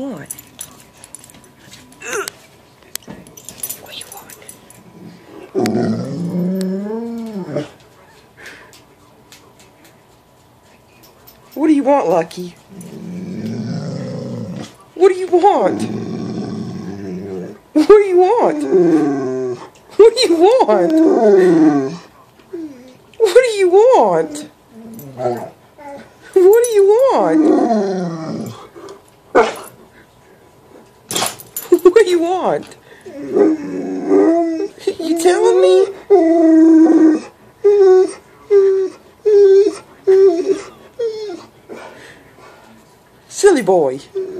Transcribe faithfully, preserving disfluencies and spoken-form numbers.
want? What you want? What do you want, Lucky? What do you want? What do you want? What do you want? What do you want? What do you want? What do you want? You telling me? Silly boy.